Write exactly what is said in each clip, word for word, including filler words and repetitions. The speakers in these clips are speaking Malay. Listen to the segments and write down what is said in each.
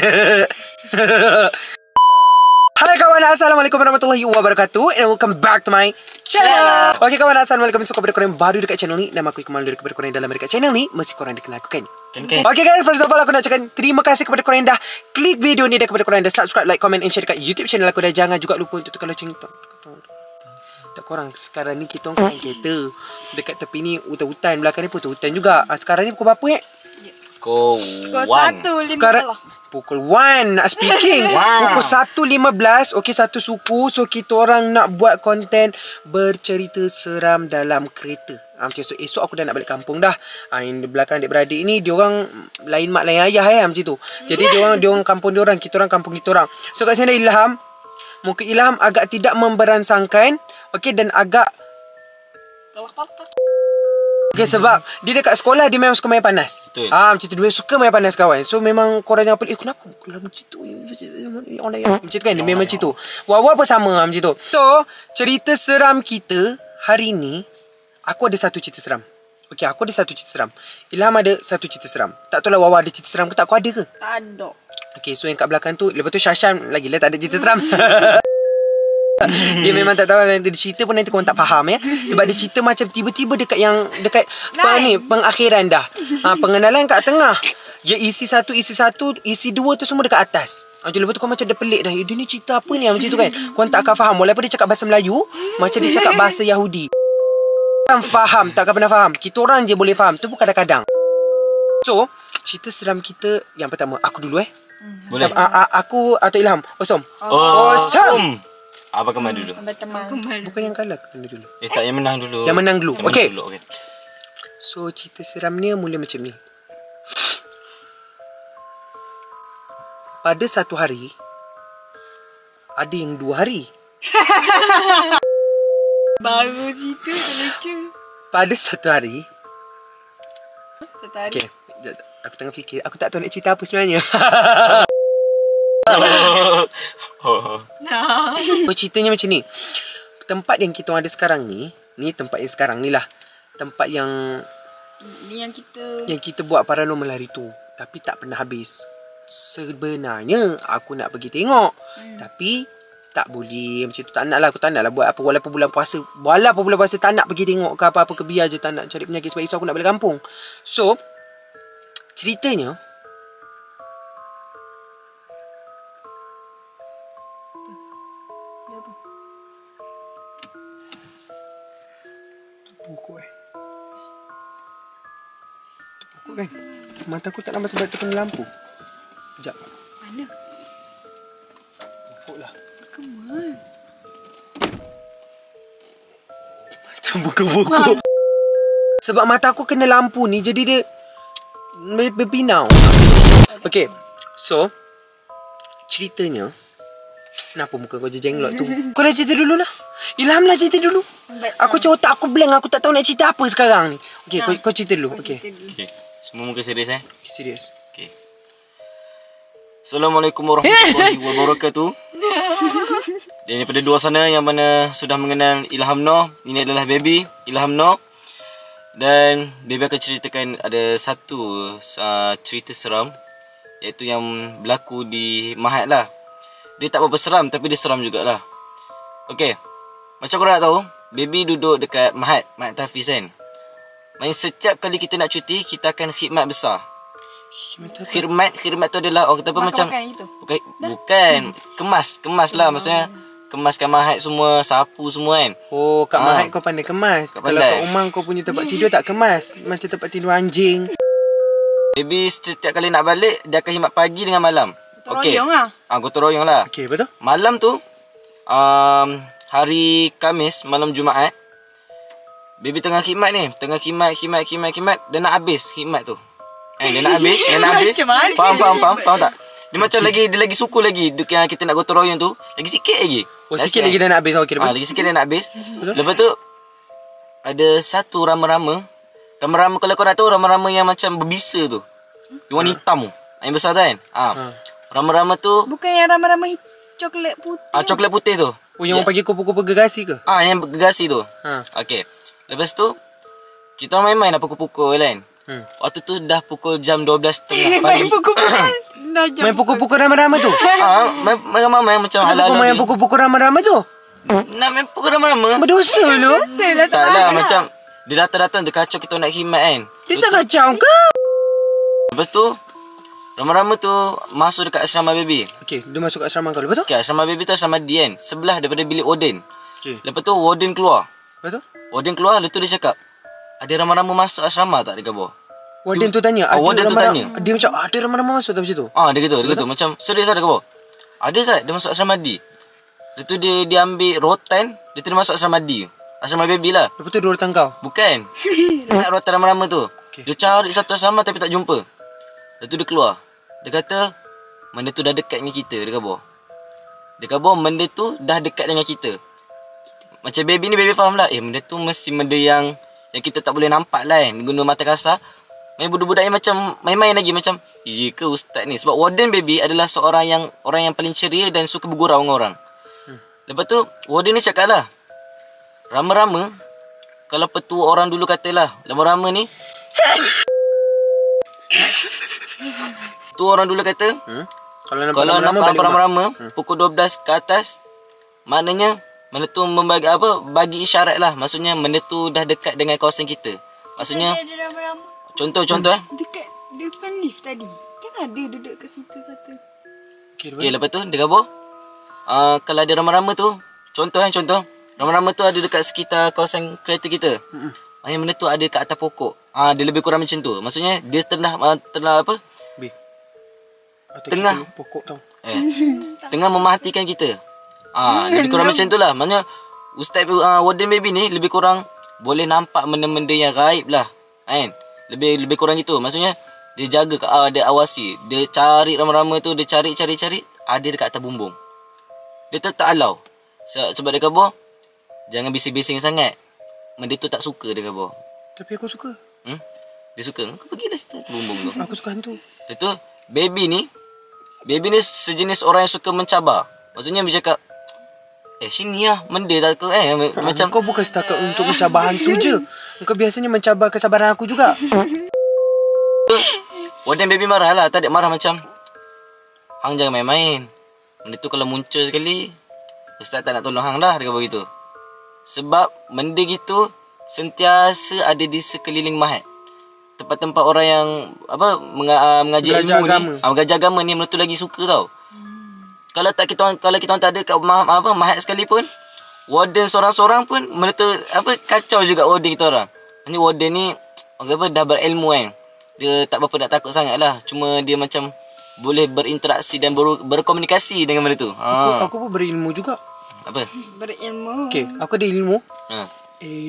Hai kawan, assalamualaikum warahmatullahi wabarakatuh, and welcome back to my channel. Oke kawan, assalamualaikum. Suka kepada korang yang baru dekat channel ni. Nama aku Ikmal dari kepada korang yang dalam dekat channel ni. Mesti korang dikenal aku kan? Okay. Oke guys, first of all aku nak cakap terima kasih kepada korang yang dah klik video ni, dan kepada korang yang dah subscribe, like, comment, and share dekat YouTube channel aku. Dan jangan juga lupa untuk tekan lonceng. Tak korang, sekarang ni kita orang kereta dekat tepi ni, hutan-hutan. Belakang ni pun hutan juga. Sekarang ni pukul berapa eh? Pukul satu lima Sekarang pukul one nak speaking. Wow. Pukul satu lima belas. Okey, satu suku. So kita orang nak buat konten bercerita seram dalam kereta. Ha, okay, so esok aku dah nak balik kampung dah. Ha, yang di belakang adik-beradik ni, dia orang lain mak lain ayah eh, macam tu. Jadi dia orang dia orang kampung dia orang, kita orang kampung kita orang. So kat sini ada Ilham. Muka Ilham agak tidak memberansangkan. Okey, dan agak okay, sebab dia dekat sekolah dia memang suka main panas. Betul. Ah, macam tu, dia suka main panas kawan. So memang korang jangan pelik, eh kenapa kalau macam tu macam tu kan, dia memang macam tu. Wawa pun sama macam tu. So cerita seram kita hari ni, aku ada satu cerita seram. Okey, aku ada satu cerita seram. Ilham ada satu cerita seram. Tak tahu lah Wawa ada cerita seram ke tak, aku ada ke? Tak ada. Okey, so yang kat belakang tu, lepas tu Syashan lagi lah tak ada cerita seram. Dia memang tak tahu, dia cerita pun nanti korang tak faham ya. Sebab dia cerita macam tiba-tiba dekat yang dekat apa ni, pengakhiran dah. Ha, pengenalan kat tengah. Dia isi satu, isi satu, isi dua tu semua dekat atas. Ha, lepas tu kau macam dah pelik dah. Dia ni cerita apa ni macam tu kan. Korang tak akan faham. Walaupun dia cakap bahasa Melayu, macam dia cakap bahasa Yahudi. Tak faham, tak akan pernah faham. Kita orang je boleh faham. Tu pun kadang-kadang. So, cerita seram kita yang pertama, aku dulu eh. Boleh. Sebab, a, a, aku atau Ilham? Osom. Oh, Osom. Apa Kemal dulu? Teman. Bukan yang kalah kena dulu. Eh tak, yang menang dulu. Yang menang dulu. Yang Okey. menang dulu, okay. So cerita seram ni mula macam ni. Pada satu hari, ada yang dua hari. Baru situ lucu. Pada satu hari. Satu hari. Okey, aku tengah fikir. Aku tak tahu nak cerita apa sebenarnya. Nah. So ceritanya macam ni. Tempat yang kita ada sekarang ni, ni tempat yang sekarang ni lah. Tempat yang Ni yang kita yang kita buat paranormal hari tu, tapi tak pernah habis. Sebenarnya aku nak pergi tengok, hmm. tapi tak boleh macam tu. Tak nak lah, aku tak nak lah buat apa. Walaupun bulan puasa, walaupun bulan puasa tak nak pergi tengok ke apa-apa ke, biar je, tak nak cari penyakit. Sebab esok aku nak balik kampung. So ceritanya, pukul eh pukul kan. Mata aku tak nampak sebab terkena lampu. Sekejap. mana? Pukul lah. Kemal. Mata buka-buka. Sebab mata aku kena lampu ni, jadi dia berpinau. Okay, so ceritanya, kenapa muka kau je jenglot tu? Kau dah cerita dulu lah. Ilham lah cerita dulu. Aku macam otak aku blank. Aku tak tahu nak cerita apa sekarang ni. Okay, kau, kau cerita dulu. Okay. Okay. Semua muka serius eh? Okay, serius. Okay. Assalamualaikum warahmatullahi wabarakatuh. Dan daripada dua sana yang mana sudah mengenal Ilham Noor, ini adalah baby Ilham Noor. Dan baby akan ceritakan ada satu uh, cerita seram, iaitu yang berlaku di Mahat lah. Dia tak berapa seram, tapi dia seram jugalah. Okay, macam korang nak tahu, baby duduk dekat Mahat, Mahat Tahfiz kan. Maksudnya setiap kali kita nak cuti, kita akan khidmat besar. Khidmat, khidmat tu adalah orang kata apa, macam itu. bukan, bukan kemas, kemas lah maksudnya. Kemaskan Mahat semua, sapu semua kan. Oh, kat ha. Mahat kau pandai kemas. Kau Kalau pandai. kat rumah kau punya tempat tidur tak kemas. Macam tempat tidur anjing. Baby setiap kali nak balik, dia akan khidmat pagi dengan malam. Gotong Okey. royong lah. Ah, gotong royong lah. Okay, betul? Malam tu, um, hari Khamis, malam Jumaat, baby tengah khidmat ni. Tengah khidmat, khidmat, khidmat, khidmat. Dia nak habis khidmat tu. Eh, dia nak habis, dia nak habis. Macam mana? Faham, faham, faham, faham tak? Dia macam lagi, dia lagi suku lagi. Dia, kita nak gotong royong tu, lagi sikit lagi. Oh, sikit lagi dah nak habis. Okay, ah, lagi sikit dah nak habis. Lepas tu, ada satu rama-rama. Rama-rama, kalau kau nak tahu, rama-rama yang macam berbisa tu. Yang warna hitam tu. Yang besar tu kan? Ah. Ha. Rama-rama tu, Bukan yang rama-rama coklat putih. ah, coklat putih tu. Oh, yang orang panggil kupu-kupu gergasi ke? Ah, yang gergasi tu. Ha. Okey. Lepas tu, kita main-main nak pukul-pukul kan. Hmm. Waktu tu dah pukul jam dua belas tiga puluh pagi. Pukul-pukul. Dah jam. Main pukul-pukul ramai-ramai tu. Ah, main main ramai macam Kenapa kau ala-ala main ni. pukul-pukul ramai-ramai tu? Nak main pukul ramai-ramai. Berdosa lu. Saya dah Tak lah macam dia datang-datang dia kacau kita nak khidmat kan. Dia tak kacau kau. Lepas tu ramai-ramai tu masuk dekat asrama baby. Okey, dia masuk kat asrama kau. Lepas tu? Okay, asrama baby tu asrama D kan. Sebelah daripada bilik warden. Okey. Lepas tu warden keluar. Lepas tu? Warden keluar, lepas tu dia cakap, ada ramai-ramai masuk asrama tak dekat bawah? Warden tu tanya. Ah, ada warden tu ramai- tanya. Dia macam ada ramai-ramai masuk tak macam tu? Ah, dia gitu, dia gitu. Macam serius ada kat bawah. Ada Zat, dia masuk asrama D. Lepas tu dia dia ambil rotan, dia tu dia masuk asrama D. Asrama baby lah. Lepas tu dia datang kau. Bukan. Dia nak rotan ramai-ramai tu. Okey. Dia cari satu asrama tapi tak jumpa. Lepas tu dia keluar. Dia kata, benda tu dah dekat dengan kita dekat bawah. Dekat bawah benda tu dah dekat dengan kita. Macam baby ni baby faham lah. Eh benda tu mesti benda yang yang kita tak boleh nampak lah kan. Guna mata kasar. Main budak-budak ni macam main-main lagi macam, iya ke ustaz ni? Sebab warden baby adalah seorang yang orang yang paling ceria dan suka bergurau dengan orang. Hmm. Lepas tu warden ni cakap lah, rama-rama, kalau petua orang dulu katalah, rama-rama ni tu orang dulu kata, Hmm? Kalau nampak kalau ramai-ramai nampak balik rumah. rama-rama pukul dua belas ke atas, maknanya benda tu membagi apa? Bagi isyarat lah. Maksudnya benda tu dah dekat dengan kawasan kita. Maksudnya Ada ramai-ramai. contoh-contoh eh. Dekat depan lift tadi. Kan ada duduk kat situ satu. Okey, Okey, lepas tu dekat bawah. Uh, kalau ada rama-rama tu, contoh eh contoh. Rama-rama tu ada dekat sekitar kawasan kereta kita. Hmm. Maknanya benda tu ada kat atas pokok. Ah, uh, dia lebih kurang macam tu. Maksudnya dia tengah uh, tengah apa? B. Atau Tengah. kita pokok tau. Eh, tengah memerhatikan kita. Ah, lebih kurang macam tu lah. Maknanya Ustaz uh, warden baby ni lebih kurang boleh nampak benda-benda yang gaib lah. Kan? Lebih lebih kurang gitu. Maksudnya dia jaga uh, dia awasi. Dia cari ramai-ramai tu, dia cari-cari-cari, ada dekat atas bumbung. Dia tetap alau. Se- sebab dekat bawah jangan bising-bising sangat. Benda tu tak suka dekat bawah. Tapi aku suka. Hmm? Dia suka. Kau pergilah situ atas bumbung tu. Aku suka hantu. Lepas tu baby ni Baby ni sejenis orang yang suka mencabar. Maksudnya dia cakap, eh sini lah benda tak kau eh. Macam kau bukan setakat untuk mencabar hantu je. Kau biasanya mencabar kesabaran aku juga. warden baby marah lah. Tak ada marah macam, hang jangan main-main. Benda tu kalau muncul sekali, ustaz tak nak tolong hang dah. Dia kata begitu. Sebab benda gitu sentiasa ada di sekeliling mahat. Tempat-tempat orang yang apa menga, mengajar Belajar ilmu agama. ni, ah, mengajar agama ni benda tu lagi suka tau. Hmm. Kalau tak kita orang, kalau kita orang tak ada kat ma, apa mahat sekalipun, warden seorang-seorang pun benda tu apa kacau juga warden kita orang. Ni warden ni orang apa dah berilmu kan. Dia tak berapa nak takut sangat lah. Cuma dia macam boleh berinteraksi dan ber, berkomunikasi dengan benda tu. Aku, Ha. aku pun berilmu juga. Apa? Berilmu. Okey, aku ada ilmu. Ha.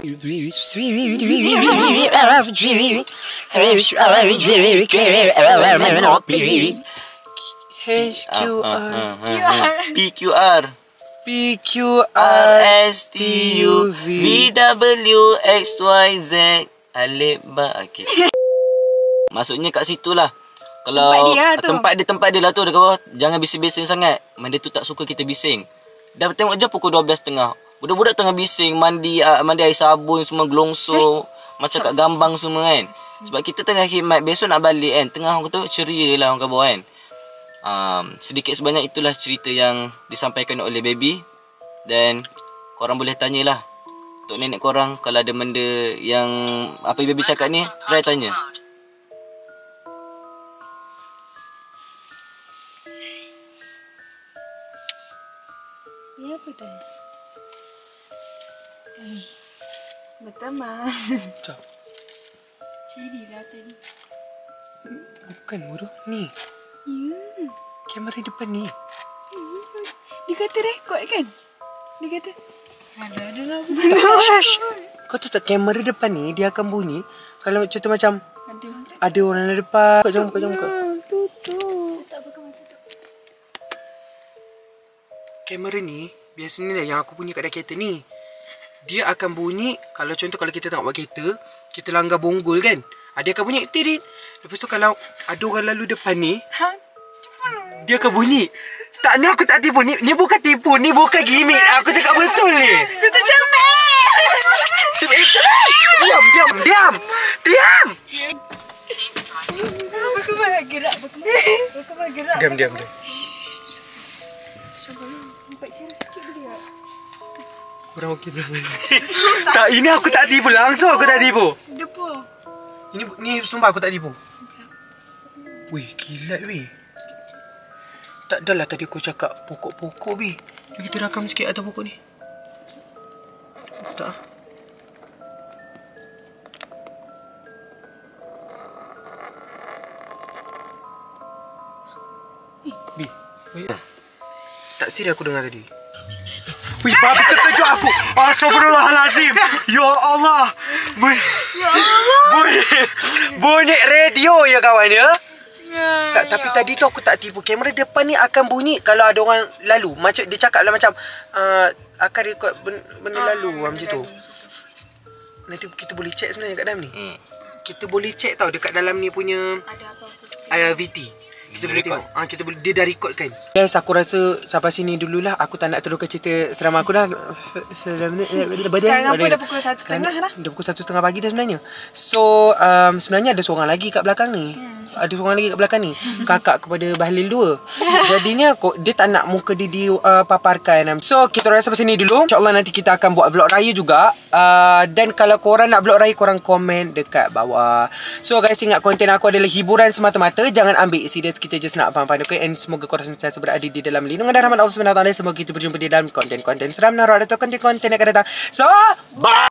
H Q R P Q R P Q R R S T U V W X Y Z Alif Ba. Okay. Maksudnya kat situ lah. Kalau Tempat dia lah tu. tempat dia tempat dia lah tu dekat bawah. Jangan bising-bising sangat. Mana tu tak suka kita bising. Dah tengok je pukul dua belas tiga puluh. Budak-budak tengah bising, mandi uh, mandi air sabun semua gelongso, eh? Macam kat Gambang semua kan. Sebab kita tengah khidmat, besok nak balik kan. Tengah orang kata ceria lah orang kat bawah kan. Um, sedikit sebanyak itulah cerita yang disampaikan oleh baby. Dan korang boleh tanyalah untuk nenek korang kalau ada benda yang apa baby cakap ni, try tanya. Ni apa tadi? Eh, berteman. Macam, Siri lah tadi. bukan bodoh. Ni, Ya. kamera depan ni. Dia kata rekod kan? Dia kata ada ada lah. Kau tahu tak kamera depan ni dia akan bunyi kalau contoh macam Ada. ada orang di depan. Buka jangan buka jangan buka. Ah, tutup. Tak apa kau tutup. Kamera ni biasanya lah yang aku punya kat dalam kereta ni. Dia akan bunyi kalau contoh kalau kita tengok buat kereta, kita langgar bonggol kan. Ada akan bunyi tirit. Lepas tu kalau ada orang lalu depan ni, Ha? dia akan bunyi. Tak, ni aku tak tipu. Ni, ni bukan tipu. Ni bukan gimmick. Aku cakap betul ni. Itu comel. Cuma itu. Diam, diam, diam. Diam. Apa kau lagi? gerak. Berkembang gerak. Diam, diam, diam. Sabar. Nampak cerah sikit dia. Kurang okey berang. Tak, ini aku tak tipu. Langsung aku tak tipu. Depa. Ini ni sumpah aku tak tipu. Wih, kilat weh. Tak adalah tadi aku cakap pokok-pokok weh. Jom kita rakam sikit atas pokok ni. Tak. Bi. Wih. Tak serius aku dengar tadi. Wih, babi terkejut aku. Astagfirullahalazim. Ya Allah. Bunyi. Ya Allah. Bunyi. Bunyi radio ya kawan ya. Ya, Tak, tapi ya. tadi tu aku tak tipu. Kamera depan ni akan bunyi kalau ada orang lalu. Macam dia cakap lah macam uh, akan rekod benda, benda Ah, lalu benda macam tu. lalu. Nanti kita boleh check sebenarnya kat dalam ni. Hmm. Kita boleh check tau dekat dalam ni punya Ada apa-apa. I R V T. Kita Dia boleh record. tengok. Ah, kita boleh dia dah record kan. Guys, aku rasa sampai sini dululah. Aku tak nak teruskan cerita seram aku dah. Sekarang apa dah pukul satu setengah dah? Dah pukul satu setengah pagi dah sebenarnya. So, um, sebenarnya ada seorang lagi kat belakang ni. Hmm. Ada seorang lagi kat belakang ni. Kakak kepada Bahlil dua. Jadinya kok dia tak nak muka dia dipaparkan. Uh, so, kita orang sampai sini dulu. InsyaAllah nanti kita akan buat vlog raya juga. Uh, dan kalau korang nak vlog raya, korang komen dekat bawah. So, guys, ingat konten aku adalah hiburan semata-mata. Jangan ambil serius. Kita just nak faham-faham. Okay? And semoga korang sentiasa berada di dalam lindungan dan rahmat Allah subhanahu wa taala. Semoga kita berjumpa di dalam konten-konten seram, narok atau konten-konten yang akan datang. So, bye!